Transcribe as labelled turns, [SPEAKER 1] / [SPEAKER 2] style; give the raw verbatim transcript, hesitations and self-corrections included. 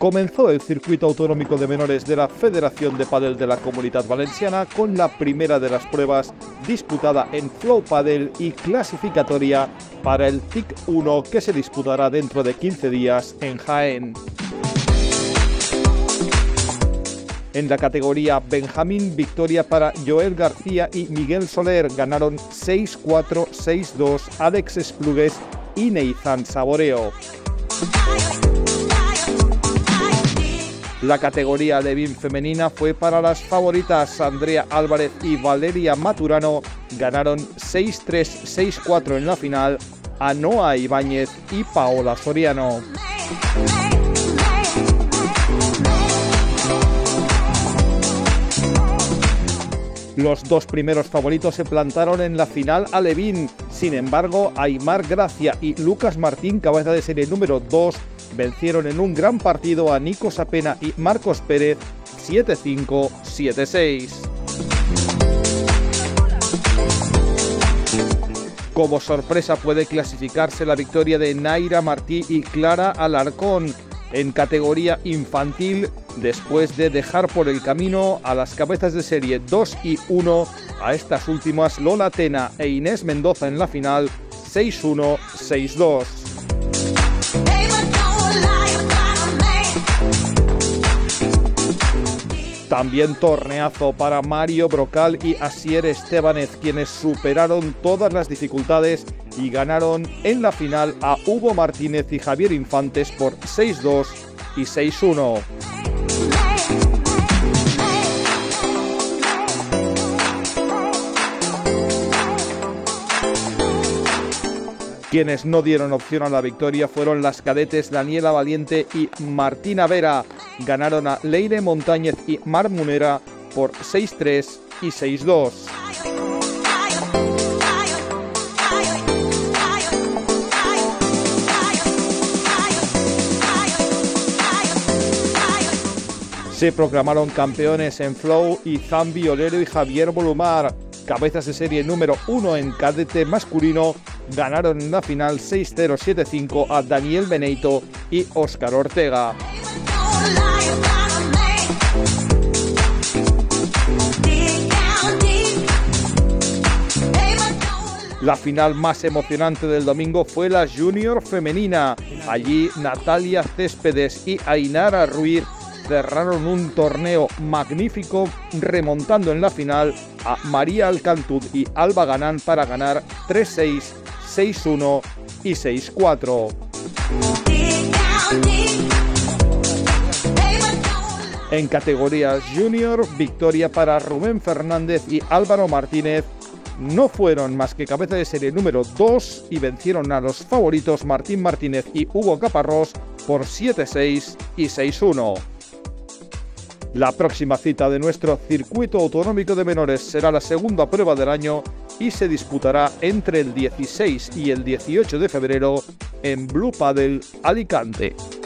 [SPEAKER 1] Comenzó el circuito autonómico de menores de la Federación de Pádel de la Comunitat Valenciana con la primera de las pruebas disputada en Flow Padel y clasificatoria para el T I C uno que se disputará dentro de quince días en Jaén. En la categoría Benjamín, victoria para Joel García y Miguel Soler. Ganaron seis cuatro, seis dos Alex Esplugues y Neizan Saboreo. La categoría Levin femenina fue para las favoritas Andrea Álvarez y Valeria Maturano. Ganaron seis tres, seis cuatro en la final a Noa Ibáñez y Paola Soriano. Los dos primeros favoritos se plantaron en la final a Levin. Sin embargo, Aymar Gracia y Lucas Martín, cabeza de serie número dos, vencieron en un gran partido a Nico Sapena y Marcos Pérez siete cinco, siete seis. Como sorpresa puede clasificarse la victoria de Naira Martí y Clara Alarcón en categoría infantil, después de dejar por el camino a las cabezas de serie dos y uno, a estas últimas Lola Tena e Inés Mendoza en la final seis uno, seis dos. También torneazo para Mario Brocal y Asier Estebanez, quienes superaron todas las dificultades y ganaron en la final a Hugo Martínez y Javier Infantes por seis dos y seis uno. Quienes no dieron opción a la victoria fueron las cadetes Daniela Valiente y Martina Vera. Ganaron a Leire Montañez y Mar Munera por seis tres y seis dos. Se proclamaron campeones en Flow y Zambi Olero y Javier Bolumar. Cabezas de serie número uno en cadete masculino, ganaron en la final seis cero, siete cinco a Daniel Beneito y Óscar Ortega. La final más emocionante del domingo fue la Junior femenina. Allí Natalia Céspedes y Ainara Ruiz cerraron un torneo magnífico, remontando en la final a María Alcantud y Alba Ganán para ganar tres seis, seis uno y seis cuatro. En categorías junior, victoria para Rubén Fernández y Álvaro Martínez. No fueron más que cabeza de serie número dos y vencieron a los favoritos Martín Martínez y Hugo Caparrós por siete seis y seis uno. La próxima cita de nuestro circuito autonómico de menores será la segunda prueba del año y se disputará entre el dieciséis y el dieciocho de febrero en Blue Padel Alicante.